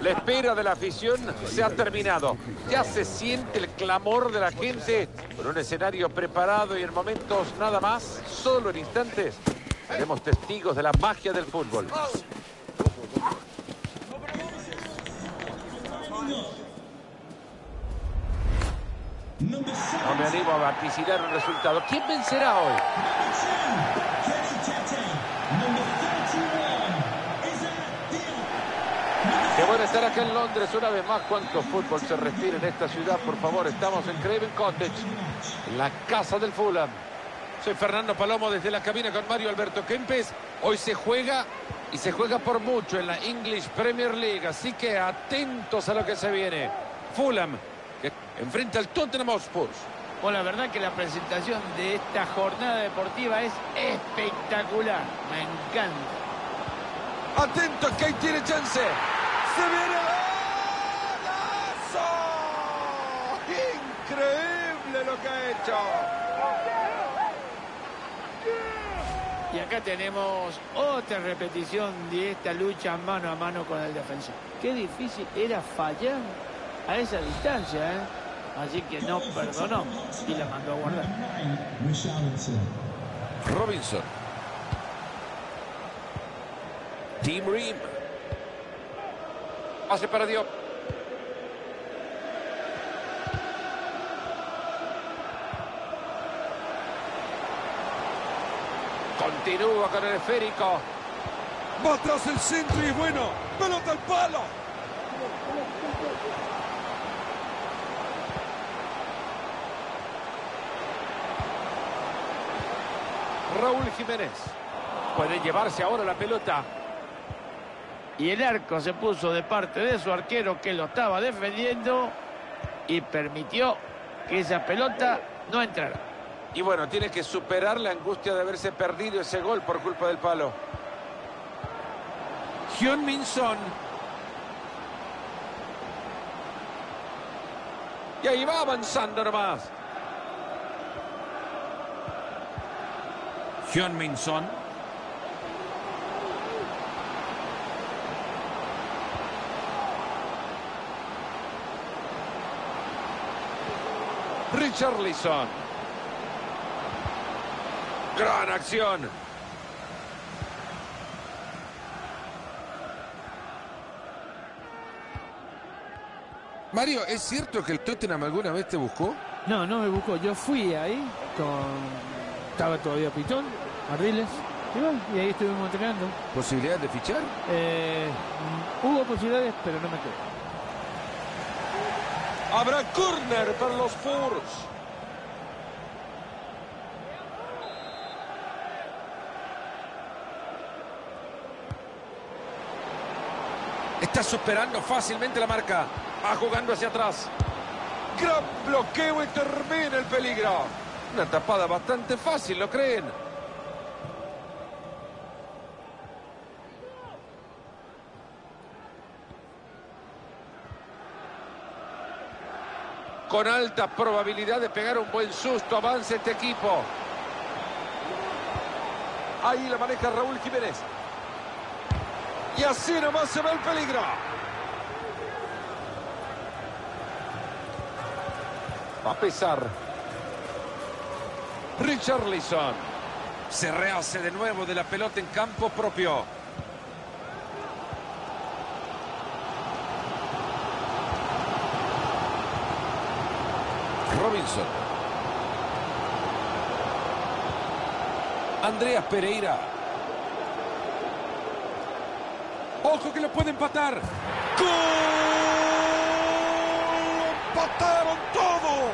La espera de la afición se ha terminado. Ya se siente el clamor de la gente con un escenario preparado y en momentos nada más, solo en instantes, seremos testigos de la magia del fútbol. No me animo a vaticinar un resultado. ¿Quién vencerá hoy? Qué bueno estar acá en Londres una vez más. Cuánto fútbol se respira en esta ciudad, por favor. Estamos en Craven Cottage, en la casa del Fulham. Soy Fernando Palomo desde la cabina con Mario Alberto Kempes. Hoy se juega y se juega por mucho en la English Premier League. Así que atentos a lo que se viene. Fulham, que enfrenta al Tottenham Hotspur. Bueno, la verdad que la presentación de esta jornada deportiva es espectacular. Me encanta. Atento, que ahí tiene chance. ¡Se viene el golazo! ¡Increíble lo que ha hecho! Y acá tenemos otra repetición de esta lucha mano a mano con el defensor. Qué difícil era fallar a esa distancia, ¿eh? Así que no perdonó y la mandó a guardar. Robinson. Tim Ream. Pase para Diop. Continúa con el esférico. Va atrás el centro y bueno. Pelota al palo. Raúl Jiménez. Puede llevarse ahora la pelota. Y el arco se puso de parte de su arquero que lo estaba defendiendo y permitió que esa pelota no entrara. Y bueno, tiene que superar la angustia de haberse perdido ese gol por culpa del palo. Heung-min Son. Y ahí va avanzando nomás. Heung-min Son. Richarlison. Gran acción. Mario, ¿es cierto que el Tottenham alguna vez te buscó? No, no me buscó. Yo fui ahí estaba todavía Pitón, Ardiles. Y ahí estuvimos entrenando. ¿Posibilidad de fichar? Hubo posibilidades, pero no me quedé. Habrá córner para los Spurs. Está superando fácilmente la marca. Va jugando hacia atrás. Gran bloqueo y termina el peligro. Una tapada bastante fácil, ¿lo creen? Con alta probabilidad de pegar un buen susto. Avanza este equipo. Ahí la maneja Raúl Jiménez. Y así nomás se ve el peligro. Va a pesar. Richarlison. Se rehace de nuevo de la pelota en campo propio. Robinson. Andreas Pereira. Ojo que lo puede empatar. ¡Gol! ¡Empataron todo!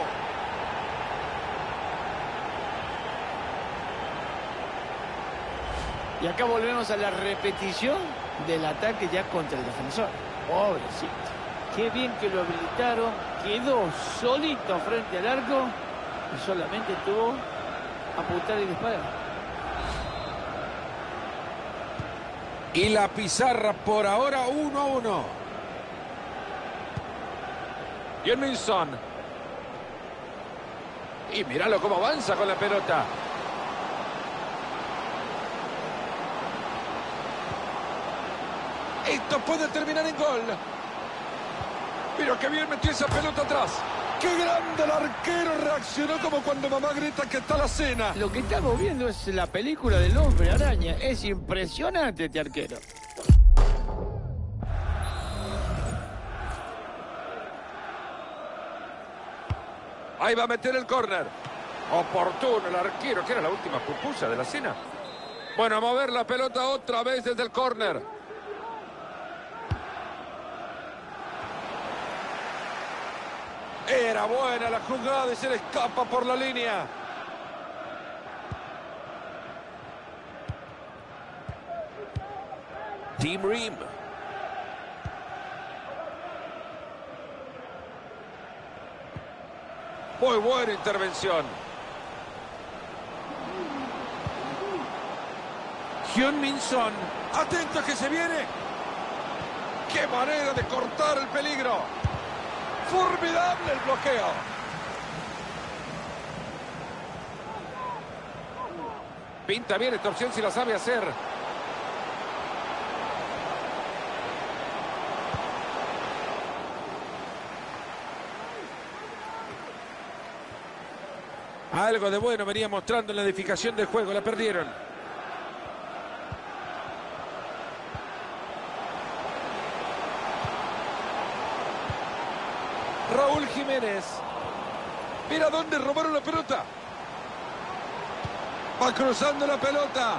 Y acá volvemos a la repetición del ataque ya contra el defensor. Pobrecito. Qué bien que lo habilitaron. Quedó solito frente al arco y solamente tuvo apuntar y disparar. Y la pizarra por ahora 1-1. Heung-min Son. Y míralo cómo avanza con la pelota. Esto puede terminar en gol. Mira qué bien metió esa pelota atrás. ¡Qué grande el arquero! Reaccionó como cuando mamá grita que está la cena. Lo que estamos viendo es la película del hombre araña. Es impresionante este arquero. Ahí va a meter el córner. Oportuno el arquero, que era la última pupusa de la cena. Bueno, a mover la pelota otra vez desde el córner. Era buena la jugada y se le escapa por la línea. Tim Ream. Muy buena intervención. Hyun-Min Son. Atento que se viene. ¡Qué manera de cortar el peligro! ¡Formidable el bloqueo! Pinta bien esta opción si la sabe hacer. Algo de bueno venía mostrando en la edificación del juego. La perdieron. Raúl Jiménez. Mira dónde robaron la pelota. Va cruzando la pelota.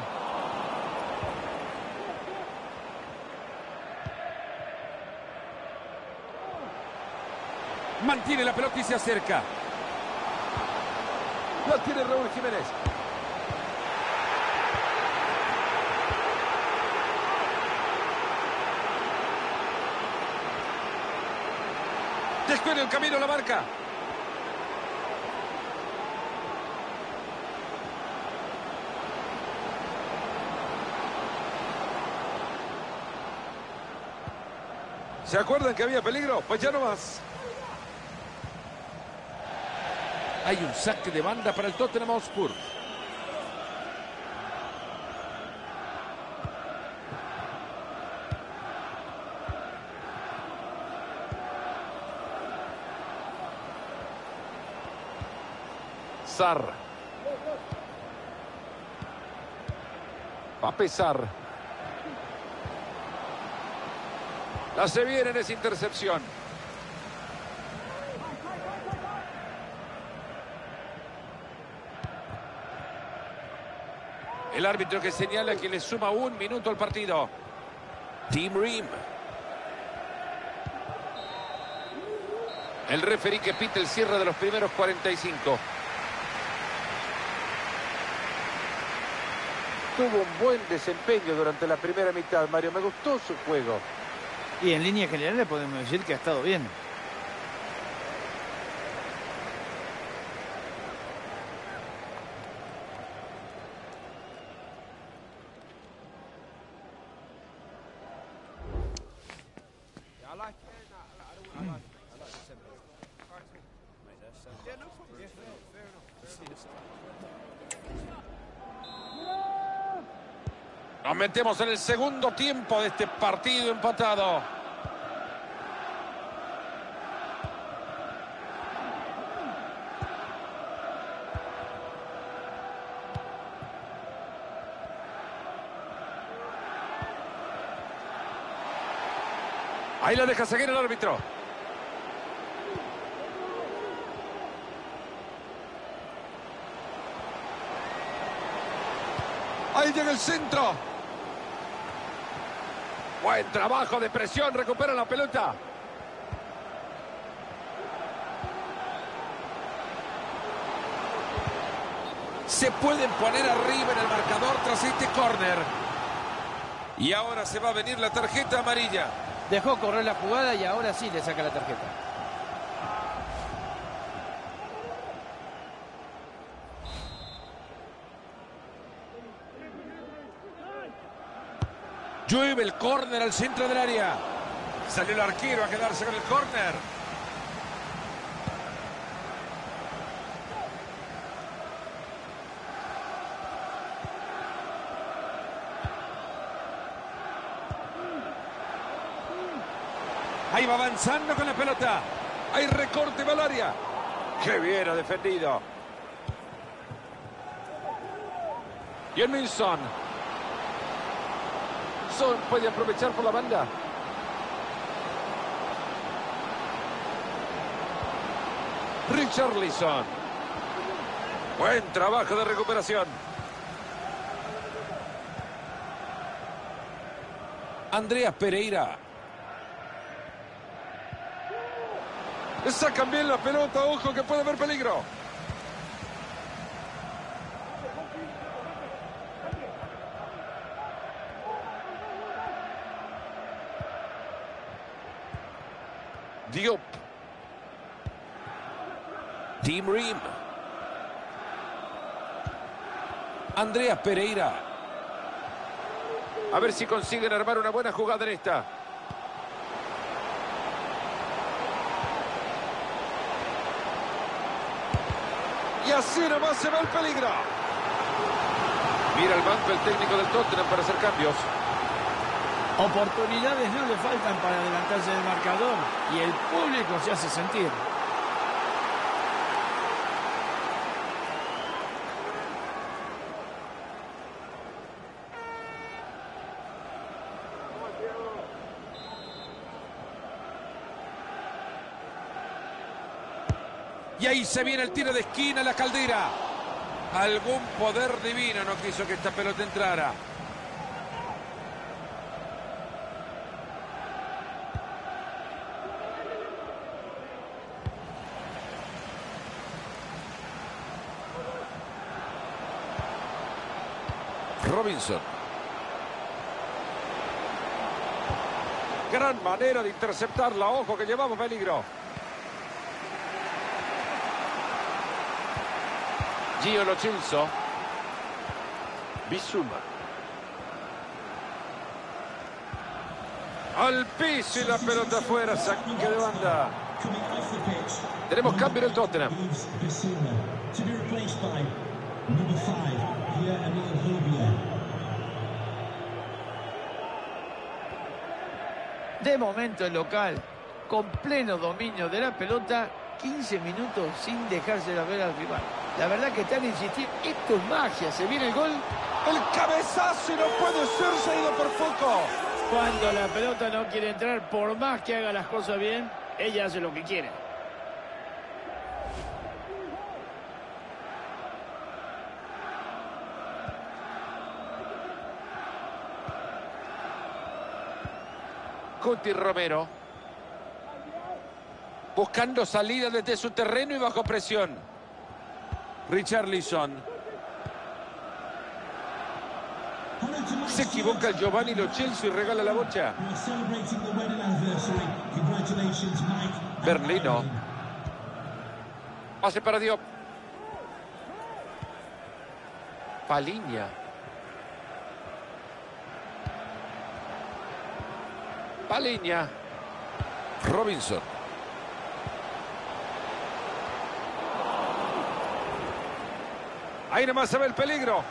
Mantiene la pelota y se acerca. La tiene Raúl Jiménez. Descuida el camino a la marca. ¿Se acuerdan que había peligro? Pues ya no más. Hay un saque de banda para el Tottenham Hotspur. Sarr. Va a pesar. La se viene en esa intercepción. El árbitro que señala que le suma 1 minuto al partido. Tim Ream. El referí que pita el cierre de los primeros 45. Tuvo un buen desempeño durante la primera mitad, Mario. Me gustó su juego. Y en línea general podemos decir que ha estado bien. Nos metemos en el segundo tiempo de este partido empatado. Ahí la deja seguir el árbitro. Ahí llega el centro. Buen trabajo de presión, recupera la pelota. Se pueden poner arriba en el marcador tras este córner. Y ahora se va a venir la tarjeta amarilla. Dejó correr la jugada y ahora sí le saca la tarjeta. Llueve el córner al centro del área. Salió el arquero a quedarse con el córner. Ahí Ahí va avanzando con la pelota. Hay recorte, Valaria. ¡Qué bien ha defendido! Yeminson. Son puede aprovechar por la banda. Richarlison. Buen trabajo de recuperación. Andreas Pereira. Sacan bien la pelota, ojo que puede haber peligro. Diop. Tim Ream. Andreas Pereira. A ver si consiguen armar una buena jugada en esta. Y así nomás se va el peligro. Mira el banco el técnico del Tottenham para hacer cambios. Oportunidades no le faltan para adelantarse del marcador y el público se hace sentir. Y ahí se viene el tiro de esquina, la Caldera. Algún poder divino no quiso que esta pelota entrara. Robinson. Gran manera de interceptarla. Ojo que llevamos peligro. Gio Lo Celso. Bissouma. Al piso y la pelota afuera. Saque de banda. Tenemos cambio en el Tottenham. De momento el local, con pleno dominio de la pelota, 15 minutos sin dejársela ver al rival. La verdad que están insistiendo. Esto es magia. Se viene el gol. El cabezazo y no puede ser, se ha ido por poco. Cuando la pelota no quiere entrar, por más que haga las cosas bien, ella hace lo que quiere. Cuti Romero. Buscando salida desde su terreno y bajo presión. Richarlison. Se equivoca el Giovanni Lo Celso y regala la bocha. Berlino. Pase para Diop. Paliña. Paliña. Robinson. Ahí nomás se ve el peligro.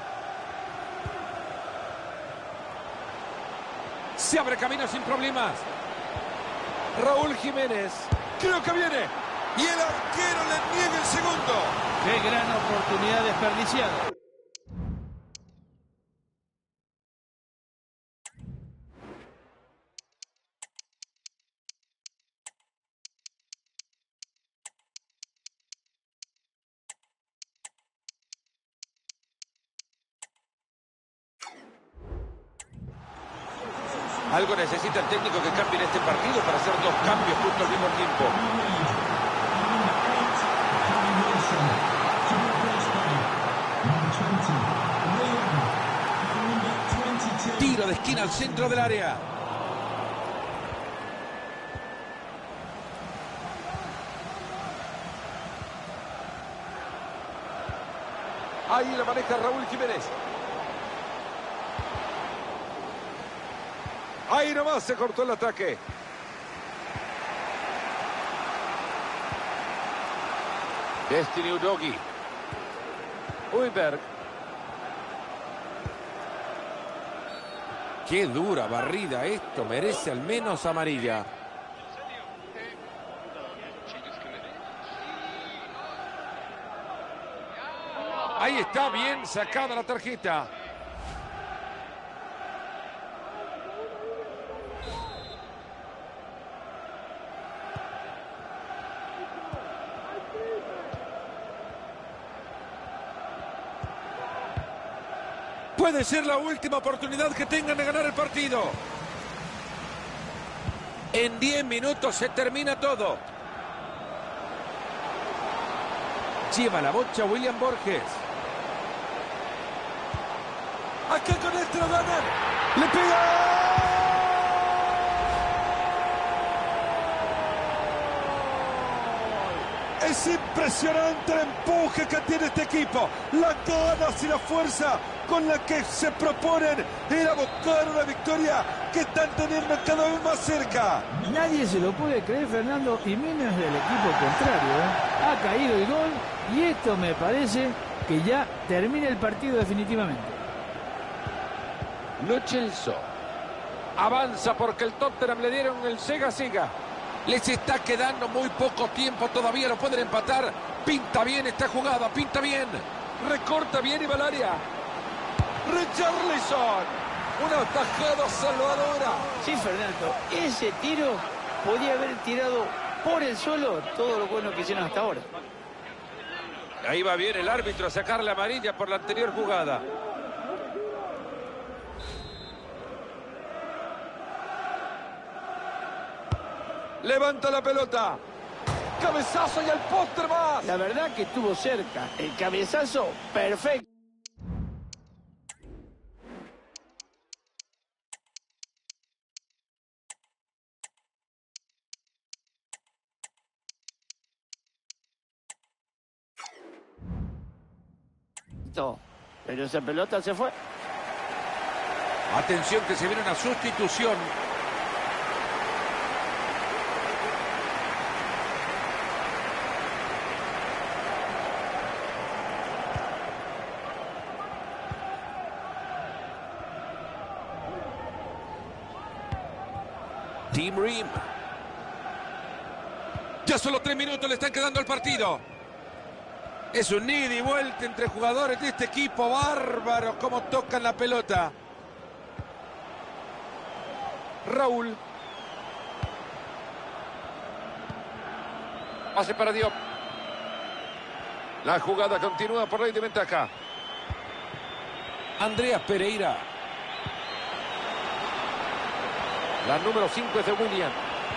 Se abre camino sin problemas. Raúl Jiménez. Creo que viene. Y el arquero le niega el segundo. Qué gran oportunidad desperdiciada. Algo necesita el técnico que cambie en este partido para hacer dos cambios justo al mismo tiempo. Tiro de esquina al centro del área. Ahí la maneja Raúl Jiménez. Ahí nomás se cortó el ataque. Destiny Udogie. Højbjerg. Qué dura barrida esto. Merece al menos amarilla. Ahí está, bien sacada la tarjeta. Puede ser la última oportunidad que tengan de ganar el partido. En 10 minutos se termina todo. Lleva la bocha William Borges. Acá con este lo ganan. ¡Le pega! Es impresionante el empuje que tiene este equipo. Las ganas y la fuerza con la que se proponen ir a buscar una victoria que están teniendo cada vez más cerca. Nadie se lo puede creer, Fernando, y menos del equipo contrario, ¿eh? Ha caído el gol y esto me parece que ya termina el partido definitivamente. Lo Celso avanza porque el Tottenham le dieron el siga-siga. Les está quedando muy poco tiempo todavía, lo pueden empatar. Pinta bien esta jugada, pinta bien. Recorta bien y va al área. Richarlison, una tajada salvadora. Sí, Fernando, ese tiro podía haber tirado por el suelo todo lo bueno que hicieron hasta ahora. Ahí va bien el árbitro a sacar la amarilla por la anterior jugada. Levanta la pelota. Cabezazo y al poste más. La verdad que estuvo cerca. El cabezazo, perfecto. Pero esa pelota se fue. Atención que se viene una sustitución. Tim Ream. Ya solo 3 minutos le están quedando al partido. Es un ida y vuelta entre jugadores de este equipo. Bárbaro cómo tocan la pelota. Raúl. Pase para Diop. La jugada continúa por ley de ventaja. Andreas Pereira. La número 5 es de William.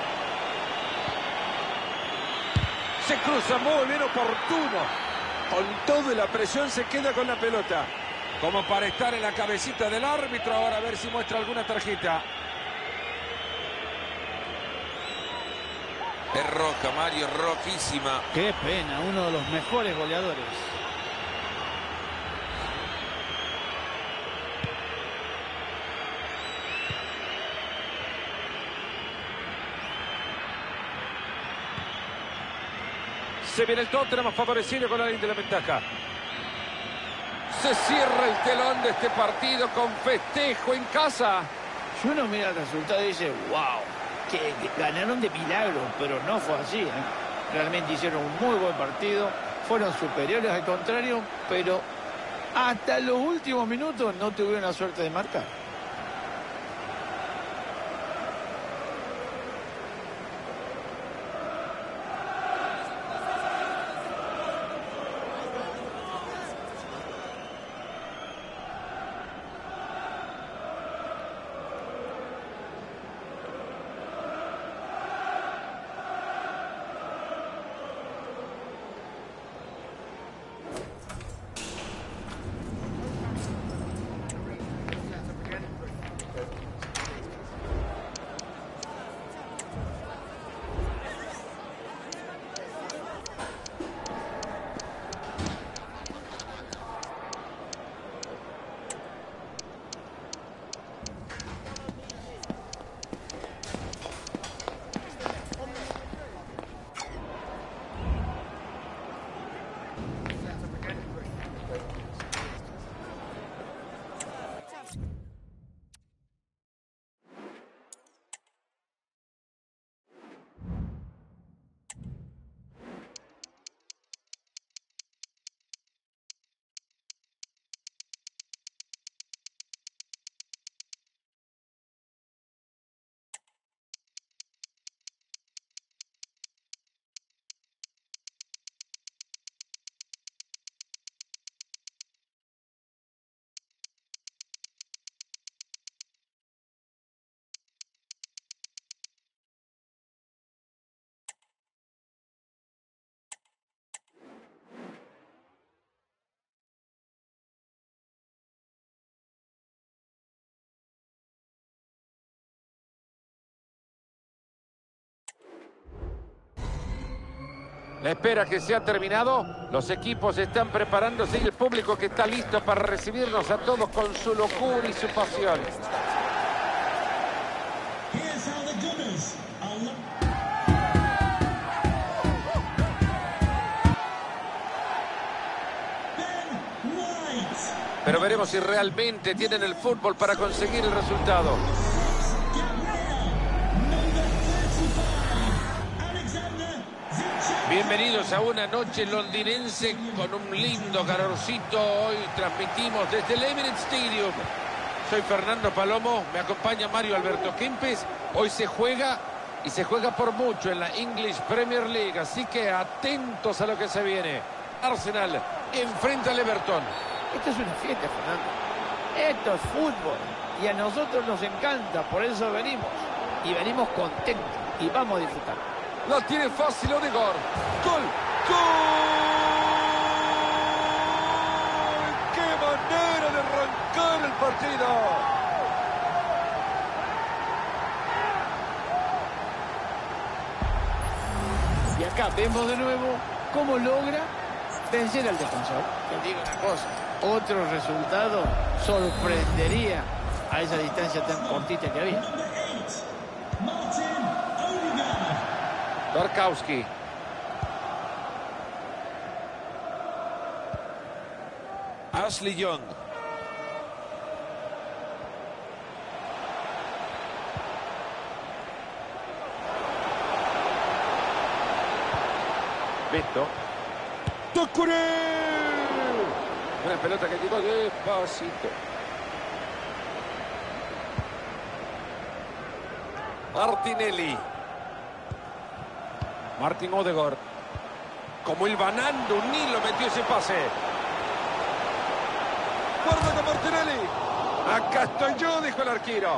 Se cruza muy bien, oportuno. Con todo y la presión se queda con la pelota. Como para estar en la cabecita del árbitro. Ahora a ver si muestra alguna tarjeta. Es roja, Mario, rojísima. Qué pena, uno de los mejores goleadores. Se viene el Tottenham favorecido con la línea de la ventaja. Se cierra el telón de este partido con festejo en casa. Si uno mira el resultado y dice, wow, que ganaron de milagro, pero no fue así, ¿eh? Realmente hicieron un muy buen partido, fueron superiores al contrario, pero hasta los últimos minutos no tuvieron la suerte de marcar. La espera que se ha terminado, los equipos están preparándose y el público que está listo para recibirnos a todos con su locura y su pasión. Pero veremos si realmente tienen el fútbol para conseguir el resultado. Bienvenidos a una noche londinense con un lindo calorcito. Hoy transmitimos desde el Emirates Stadium. Soy Fernando Palomo, me acompaña Mario Alberto Kempes. Hoy se juega y se juega por mucho en la English Premier League, así que atentos a lo que se viene. Arsenal enfrenta al Everton. Esto es una fiesta, Fernando. Esto es fútbol y a nosotros nos encanta, por eso venimos. Y venimos contentos y vamos a disfrutar. La tiene fácil Odegaard. ¡Gol! ¡Gol! ¡Qué manera de arrancar el partido! Y acá vemos de nuevo cómo logra vencer al defensor. Te digo una cosa, otro resultado sorprendería a esa distancia tan cortita que había. Tarkowski. Ashley Young. Beto. ¡Tocoré! Una pelota que llegó despacito. Martinelli. Martin Odegaard. Como el banando, un hilo metió ese pase. Guarda con Martinelli. Acá estoy yo, dijo el arquero.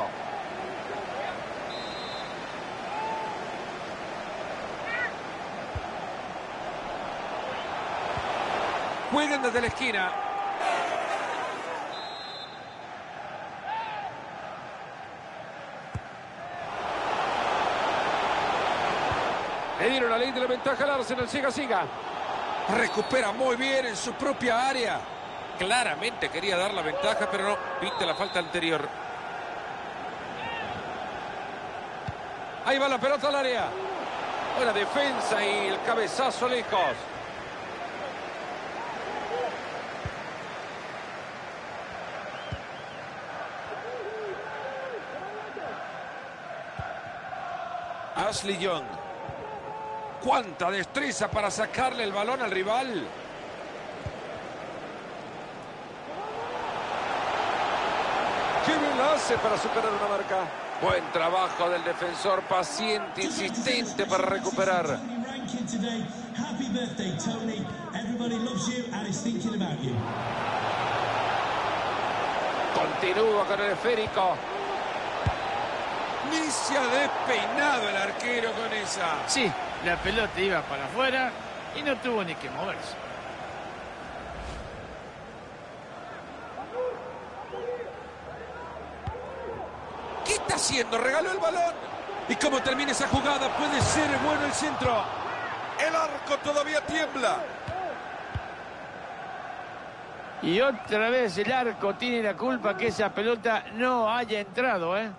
Juegan desde la esquina. Le dieron la ley de la ventaja al Arsenal. Siga. Recupera muy bien en su propia área. Claramente quería dar la ventaja, pero no. Pita la falta anterior. Ahí va la pelota al área. Buena defensa y el cabezazo lejos. Ashley Young. ¡Cuánta destreza para sacarle el balón al rival! ¡Qué bien la hace para superar una marca! Buen trabajo del defensor, paciente, insistente para recuperar. Continúa con el esférico. Ni se ha despeinado el arquero con esa. Sí, la pelota iba para afuera y no tuvo ni que moverse. ¿Qué está haciendo? Regaló el balón. ¿Y cómo termina esa jugada? Puede ser bueno el centro. El arco todavía tiembla. Y otra vez el arco tiene la culpa que esa pelota no haya entrado, ¿eh?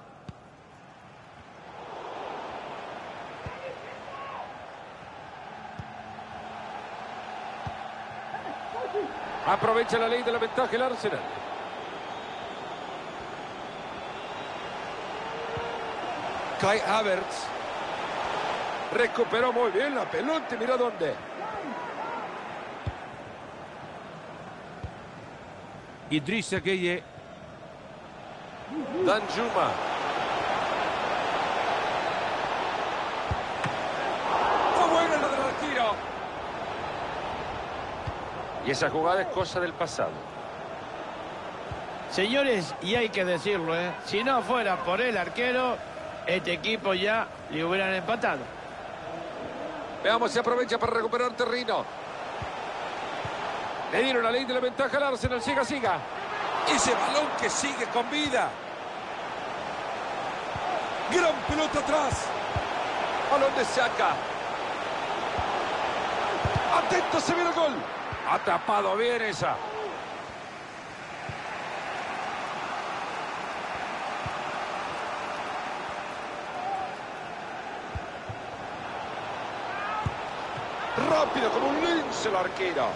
Aprovecha la ley de la ventaja el Arsenal. Kai Havertz. Recuperó muy bien la pelota. Mira dónde. Idrissa Gueye. Danjuma. Fue buena la del arquero. Y esa jugada es cosa del pasado. Señores, y hay que decirlo, ¿eh? Si no fuera por el arquero, este equipo ya le hubieran empatado. Veamos si aprovecha para recuperar terreno. Le dieron la ley de la ventaja al Arsenal. Siga. Ese balón que sigue con vida. Gran pelota atrás. Balón de Saka. Atento, se viene el gol. Ha tapado bien esa. Rápido como un lince el arquero.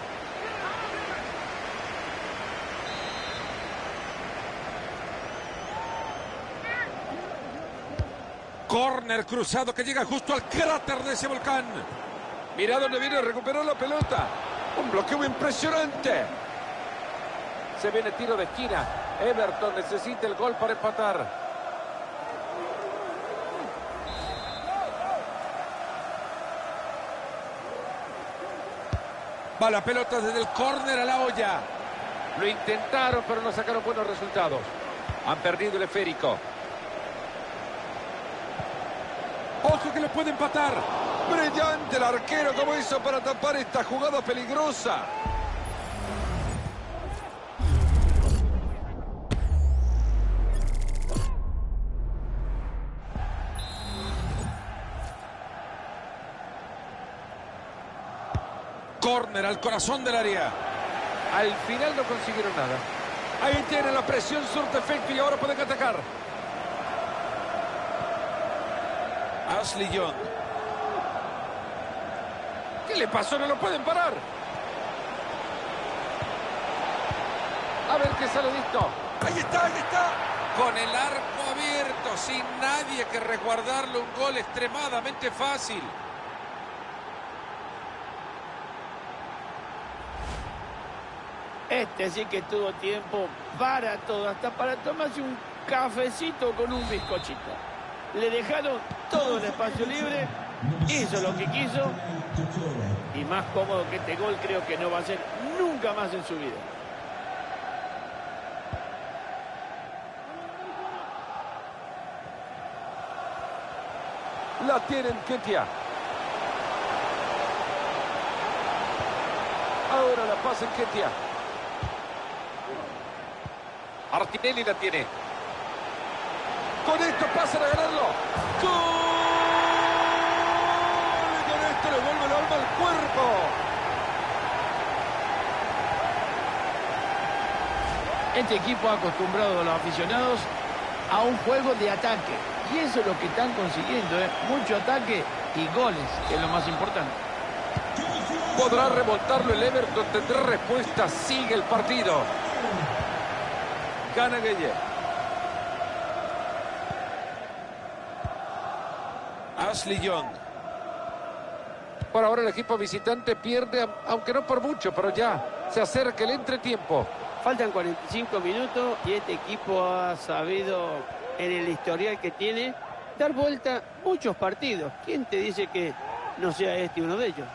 Córner cruzado que llega justo al cráter de ese volcán. Mira dónde viene a recuperar la pelota. Un bloqueo impresionante. Se viene tiro de esquina. Everton necesita el gol para empatar. Va la pelota desde el córner a la olla. Lo intentaron, pero no sacaron buenos resultados. Han perdido el esférico. ¡Ojo que lo puede empatar! ¡Brillante el arquero! ¿Cómo hizo para tapar esta jugada peligrosa? Córner al corazón del área. Al final no consiguieron nada. Ahí tiene la presión, surte efecto y ahora pueden atacar. Ashley Young. ¿Qué le pasó? No lo pueden parar. A ver qué sale de esto. Ahí está, ahí está. Con el arco abierto, sin nadie que resguardarle, un gol extremadamente fácil. Este sí que tuvo tiempo para todo, hasta para tomarse un cafecito con un bizcochito. Le dejaron todo el espacio libre, hizo lo que quiso y más cómodo que este gol creo que no va a ser nunca más en su vida. La tienen Ketia. Ahora la pasa en Ketia. Martinelli la tiene. Con esto pasan a ganarlo. ¡Gol! Y con esto le vuelve el alma al cuerpo. Este equipo ha acostumbrado a los aficionados a un juego de ataque. Y eso es lo que están consiguiendo, ¿eh? Mucho ataque y goles, que es lo más importante. ¿Podrá remontarlo el Everton? ¿Tendrá respuesta? Sigue el partido. Gana Gueye. Ashley Young. Por ahora el equipo visitante pierde, aunque no por mucho, pero ya se acerca el entretiempo. Faltan 45 minutos y este equipo ha sabido, en el historial que tiene, dar vuelta muchos partidos. ¿Quién te dice que no sea este uno de ellos?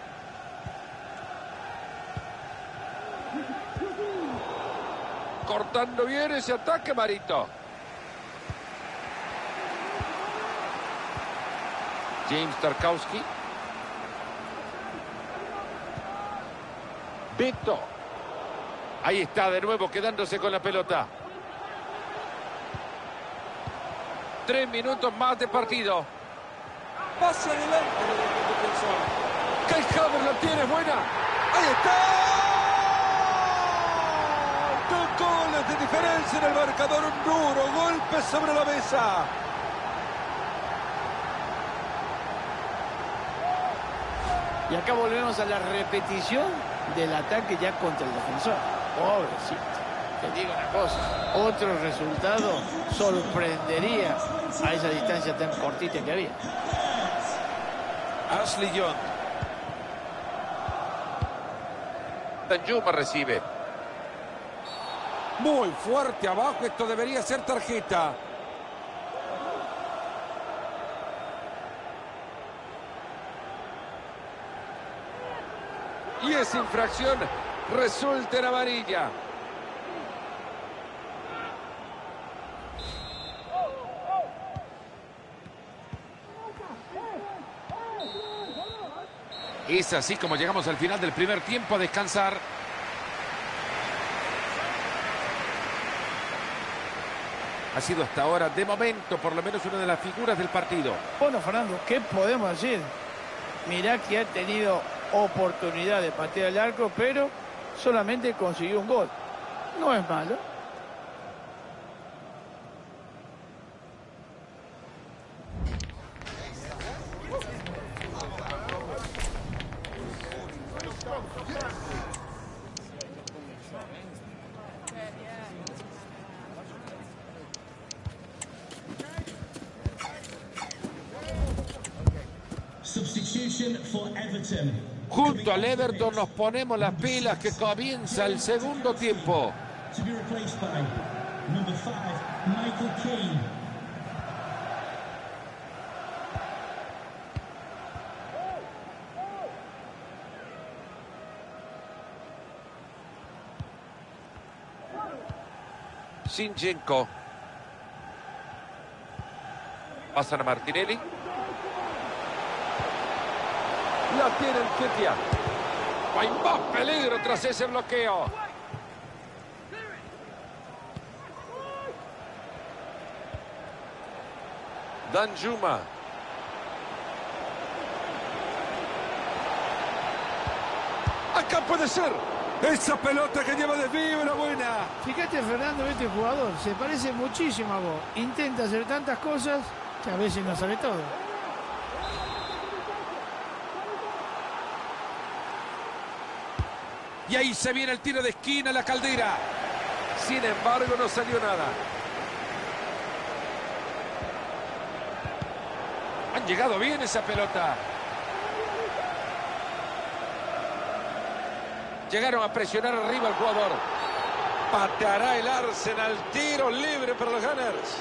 Cortando bien ese ataque, Marito. James Tarkowski. Beto. Ahí está de nuevo quedándose con la pelota. 3 minutos más de partido. Pasa adelante el defensor. Kai Havertz la tiene, buena. Ahí está. 2 goles de diferencia en el marcador. Un duro golpe sobre la mesa. Y acá volvemos a la repetición del ataque ya contra el defensor. Pobrecito. Te digo una cosa. Otro resultado sorprendería a esa distancia tan cortita que había. Ashley Young. Danjuma recibe. Muy fuerte abajo. Esto debería ser tarjeta. Y esa infracción resulta en amarilla. Es así como llegamos al final del primer tiempo a descansar. Ha sido hasta ahora, de momento, por lo menos una de las figuras del partido. Bueno, Fernando, ¿qué podemos decir? Mirá que ha tenido oportunidad de patear el arco, pero solamente consiguió un gol. No es malo. Junto al Everton nos ponemos las pilas, que comienza el segundo tiempo. Zinchenko. Pasan a Martinelli. La tiene el Ketia. Hay más peligro tras ese bloqueo. Danjuma. Acá puede ser. Esa pelota que lleva desvío era buena. Fíjate, Fernando, este jugador se parece muchísimo a vos. Intenta hacer tantas cosas que a veces no sale todo. Y ahí se viene el tiro de esquina, la Caldera. Sin embargo, no salió nada. Han llegado bien esa pelota. Llegaron a presionar arriba al jugador. Pateará el Arsenal. Tiro libre para los Gunners.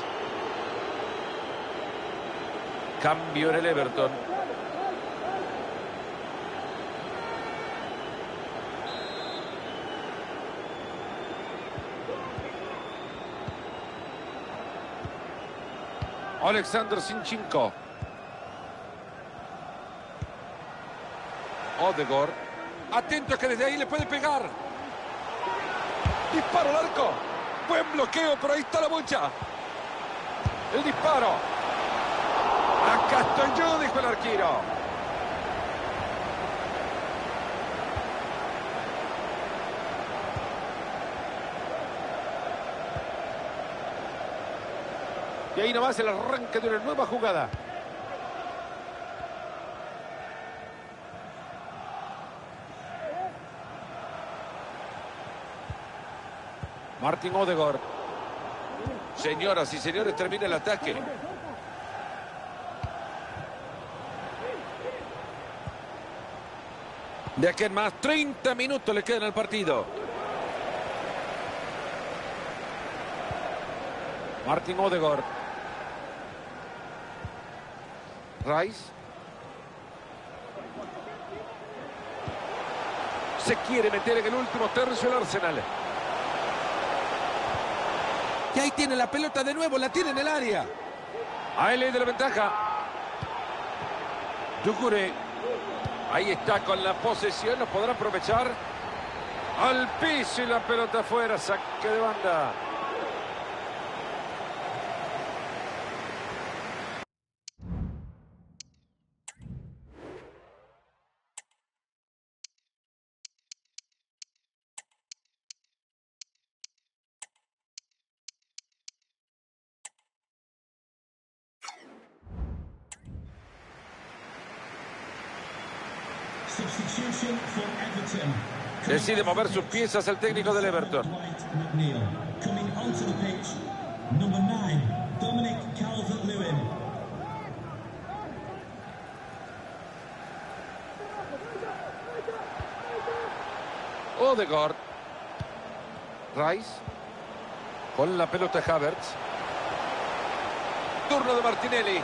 Cambio en el Everton. Alexander Zinchenko. Odegaard. Atento que desde ahí le puede pegar. Disparo al arco. Buen bloqueo, pero ahí está la bocha. El disparo. Acá estoy yo, dijo el arquero. Y ahí nomás el arranque de una nueva jugada. Martin Odegaard. Señoras y señores, termina el ataque. De aquí en más, 30 minutos le quedan al partido. Martin Odegaard. Rice. Se quiere meter en el último tercio el Arsenal. Y ahí tiene la pelota de nuevo, la tiene en el área. Ahí le de la ventaja. Doucouré. Ahí está con la posesión, lo podrá aprovechar. Al piso y la pelota afuera, saque de banda. Decide mover sus piezas el técnico del Everton. Odegaard. Rice. Con la pelota Havertz. Turno de Martinelli.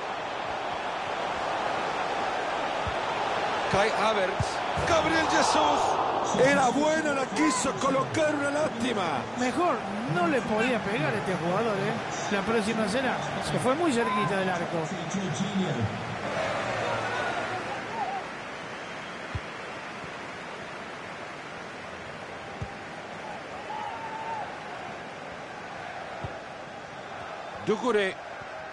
Kai Havertz. Gabriel Jesús. Era buena, la quiso colocar, una lástima. Mejor no le podía pegar a este jugador, ¿eh? La próxima será. Se fue muy cerquita del arco. Doucouré.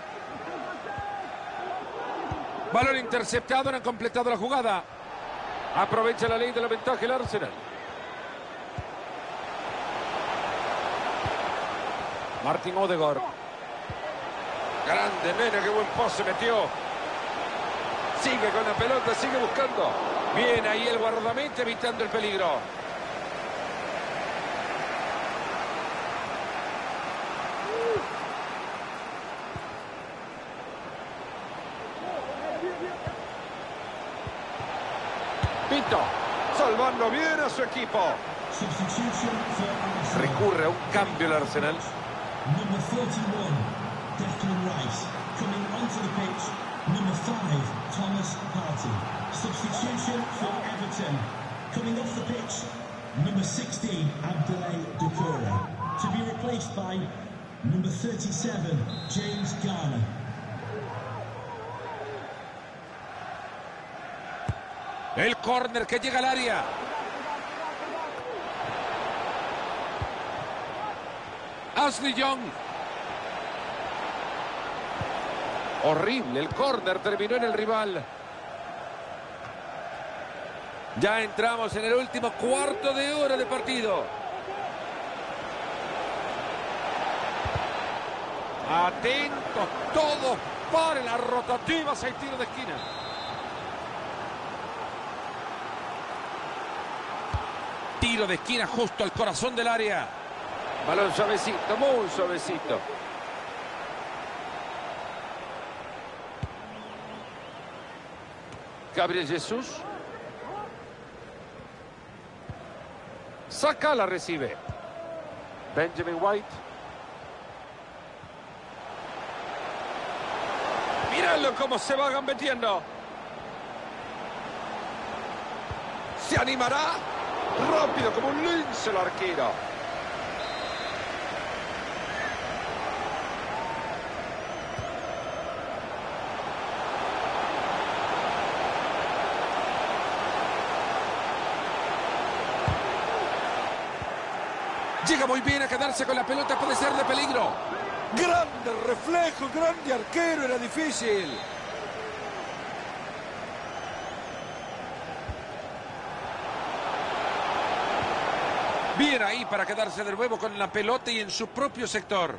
Balón interceptado, no han completado la jugada. Aprovecha la ley de la ventaja el Arsenal. Martin Odegaard. Grande Mena, qué buen pase metió. Sigue con la pelota, sigue buscando. Bien ahí el guardameta evitando el peligro. Pinto, salvando bien a su equipo. Recurre a un cambio el Arsenal. Number 41, Declan Rice. Coming onto the pitch, number 5, Thomas Partey. Substitution for Everton. Coming off the pitch, number 16, Abdoulaye Doucouré. To be replaced by number 37, James Garner. El córner que llega al área. Ashley Young. Horrible, el córner terminó en el rival. Ya entramos en el último cuarto de hora de partido. Atentos todos para las rotativas, hay tiro de esquina. Tiro de esquina justo al corazón del área. Balón suavecito, muy suavecito. Gabriel Jesús. Saca, la recibe. Benjamin White. Míralo cómo se va gambeteando. ¿Se animará? Rápido como un lince el arquero. Llega muy bien a quedarse con la pelota, puede ser de peligro. Grande reflejo, grande arquero, era difícil. Bien ahí para quedarse de nuevo con la pelota y en su propio sector.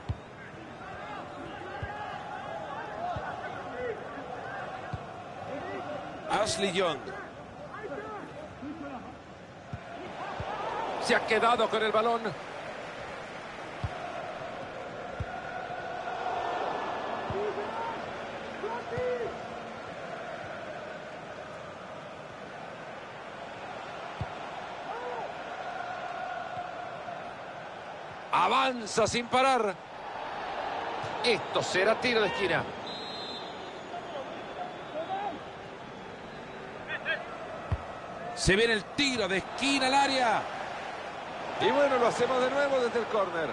Ashley Young. Se ha quedado con el balón. Avanza sin parar. Esto será tiro de esquina. Se viene el tiro de esquina al área. Y bueno, lo hacemos de nuevo desde el córner.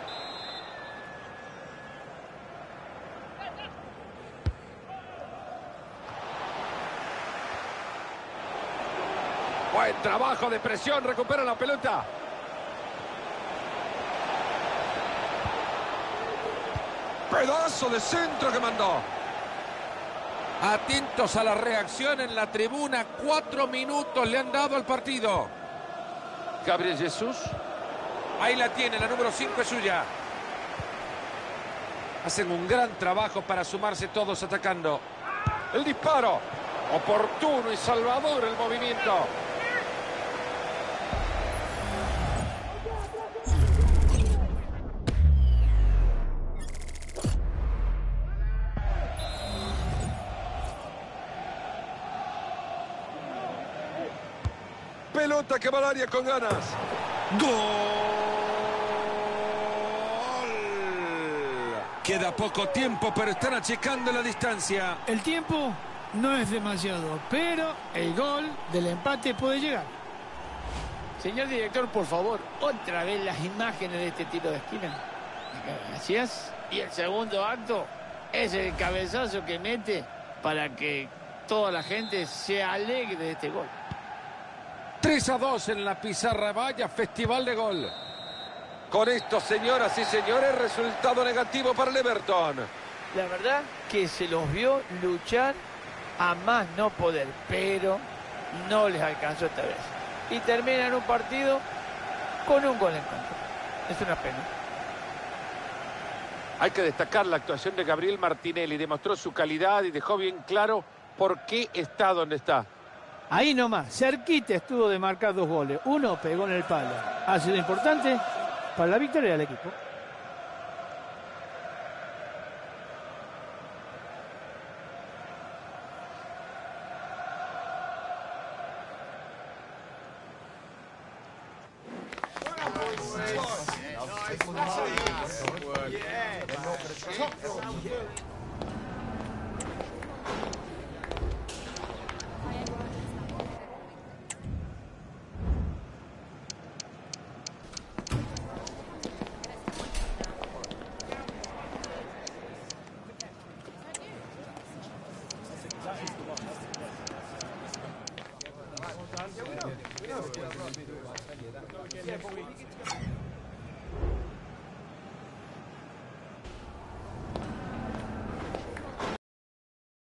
Buen trabajo de presión, recupera la pelota. Pedazo de centro que mandó. Atentos a la reacción en la tribuna. 4 minutos le han dado al partido. Gabriel Jesús. Ahí la tiene, la número 5 es suya. Hacen un gran trabajo para sumarse todos atacando. El disparo. Oportuno y salvador el movimiento. Pelota que va al área con ganas. ¡Gol! Queda poco tiempo, pero están achicando la distancia. El tiempo no es demasiado, pero el gol del empate puede llegar. Señor director, por favor, otra vez las imágenes de este tiro de esquina. Gracias. Y el segundo acto es el cabezazo que mete para que toda la gente se alegre de este gol. 3-2 en la pizarra, vaya festival de gol. Con esto, señoras y señores, resultado negativo para el Everton. La verdad que se los vio luchar a más no poder, pero no les alcanzó esta vez. Y terminan un partido con un gol en contra. Es una pena. Hay que destacar la actuación de Gabriel Martinelli. Demostró su calidad y dejó bien claro por qué está donde está. Ahí nomás, cerquita estuvo de marcar 2 goles. Uno pegó en el palo. Ha sido importante para la victoria del equipo. Yeah.